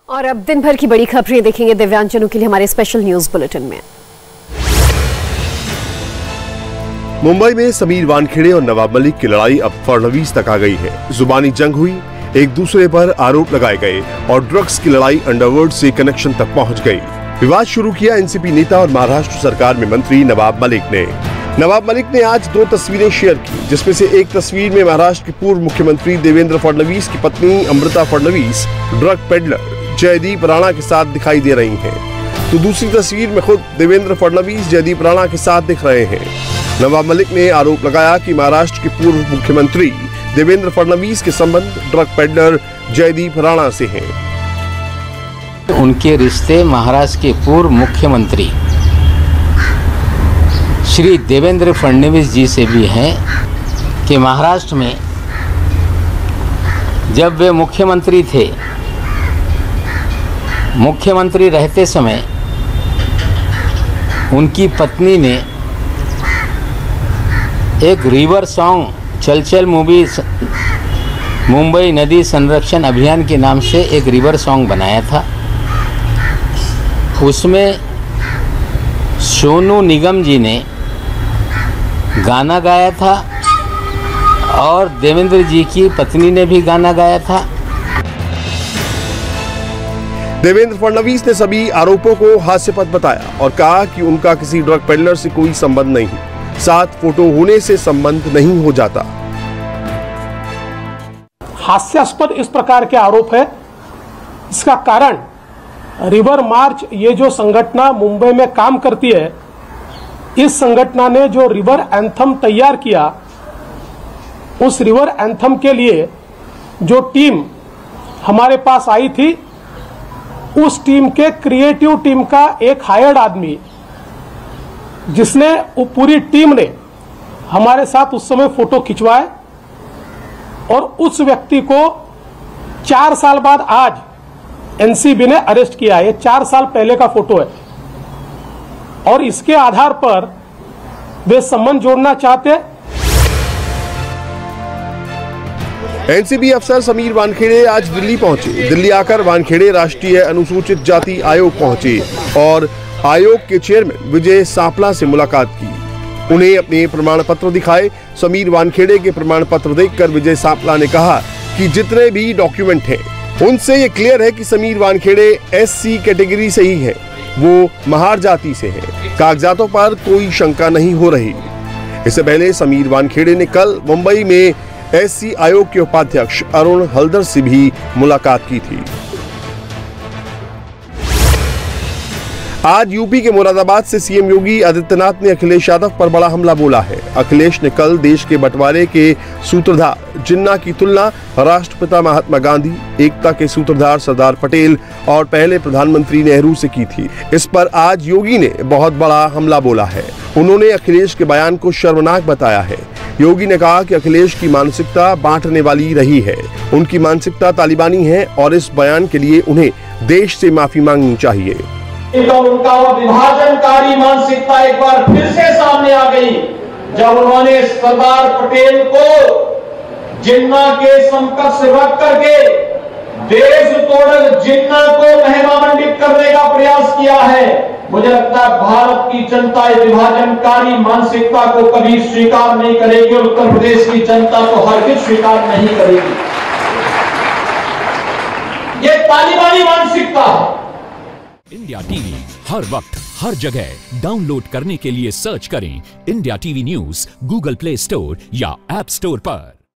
और अब दिन भर की बड़ी खबरें देखेंगे दिव्यांगजनों के लिए हमारे स्पेशल न्यूज बुलेटिन में। मुंबई में समीर वानखेड़े और नवाब मलिक की लड़ाई अब फड़नवीस तक आ गई है। जुबानी जंग हुई, एक दूसरे पर आरोप लगाए गए और ड्रग्स की लड़ाई अंडरवर्ल्ड से कनेक्शन तक पहुंच गई। विवाद शुरू किया एनसीपी नेता और महाराष्ट्र सरकार में मंत्री नवाब मलिक ने। नवाब मलिक ने आज 2 तस्वीरें शेयर की, जिसमें से एक तस्वीर में महाराष्ट्र के पूर्व मुख्यमंत्री देवेंद्र फडणवीस की पत्नी अमृता फडणवीस ड्रग पेडलर जयदीप राणा के साथ दिखाई दे रही हैं, तो दूसरी तस्वीर में खुद देवेंद्र फडणवीस जयदीप राणा के साथ दिख रहे हैं। नवाब मलिक ने आरोप लगाया कि महाराष्ट्र के पूर्व मुख्यमंत्री देवेंद्र फडणवीस के संबंध ड्रग पेडलर जयदीप राणा से हैं। उनके रिश्ते महाराष्ट्र के पूर्व मुख्यमंत्री श्री देवेंद्र फडणवीस जी से भी हैं कि महाराष्ट्र में जब वे मुख्यमंत्री थे, मुख्यमंत्री रहते समय उनकी पत्नी ने एक रिवर सॉन्ग चल चल मूवी मुंबई नदी संरक्षण अभियान के नाम से एक रिवर सॉन्ग बनाया था। उसमें सोनू निगम जी ने गाना गाया था और देवेंद्र जी की पत्नी ने भी गाना गाया था। देवेंद्र फडणवीस ने सभी आरोपों को हास्यास्पद बताया और कहा कि उनका किसी ड्रग पेडलर से कोई संबंध नहीं, साथ फोटो होने से संबंध नहीं हो जाता। हास्यास्पद इस प्रकार के आरोप है। इसका कारण रिवर मार्च ये जो संगठन मुंबई में काम करती है, इस संगठन ने जो रिवर एंथम तैयार किया, उस रिवर एंथम के लिए जो टीम हमारे पास आई थी, उस टीम के क्रिएटिव टीम का एक हायर्ड आदमी, जिसने वो पूरी टीम ने हमारे साथ उस समय फोटो खिंचवाए और उस व्यक्ति को 4 साल बाद आज एनसीबी ने अरेस्ट किया। ये 4 साल पहले का फोटो है और इसके आधार पर वे संबंध जोड़ना चाहते। एनसीबी अफसर समीर वानखेड़े आज दिल्ली पहुंचे। दिल्ली आकर वानखेड़े राष्ट्रीय अनुसूचित जाति आयोग पहुंचे और आयोग के चेयरमैन विजय सांपला से मुलाकात की। उन्हें अपने प्रमाण पत्र दिखाए। समीर वानखेड़े के प्रमाण पत्र देखकर विजय सांपला ने कहा कि जितने भी डॉक्यूमेंट हैं, उनसे ये क्लियर है कि समीर वानखेड़े एससी कैटेगरी से ही है, वो महार जाति से है। कागजातों पर कोई शंका नहीं हो रही। इससे पहले समीर वानखेड़े ने कल मुंबई में एससी आयोग के उपाध्यक्ष अरुण हल्दर से भी मुलाकात की थी। आज यूपी के मुरादाबाद से सीएम योगी आदित्यनाथ ने अखिलेश यादव पर बड़ा हमला बोला है। अखिलेश ने कल देश के बंटवारे के सूत्रधार जिन्ना की तुलना राष्ट्रपिता महात्मा गांधी, एकता के सूत्रधार सरदार पटेल और पहले प्रधानमंत्री नेहरू से की थी। इस पर आज योगी ने बहुत बड़ा हमला बोला है। उन्होंने अखिलेश के बयान को शर्मनाक बताया है। योगी ने कहा कि अखिलेश की मानसिकता बांटने वाली रही है, उनकी मानसिकता तालिबानी है और इस बयान के लिए उन्हें देश से माफी मांगनी चाहिए। उनका वो विभाजनकारी मानसिकता एक बार फिर से सामने आ गई, जब उन्होंने सरदार पटेल को जिन्ना के समकक्ष रख करके देश तोड़ जिन्ना को महिमा मंडित करने का प्रयास किया है। मुझे लगता है भारत की जनता विभाजनकारी मानसिकता को कभी स्वीकार नहीं करेगी और उत्तर प्रदेश की जनता को हरगिज स्वीकार नहीं करेगी। ये तालिबानी मानसिकता है। इंडिया टीवी हर वक्त हर जगह डाउनलोड करने के लिए सर्च करें India TV news Google play store या ऐप स्टोर पर।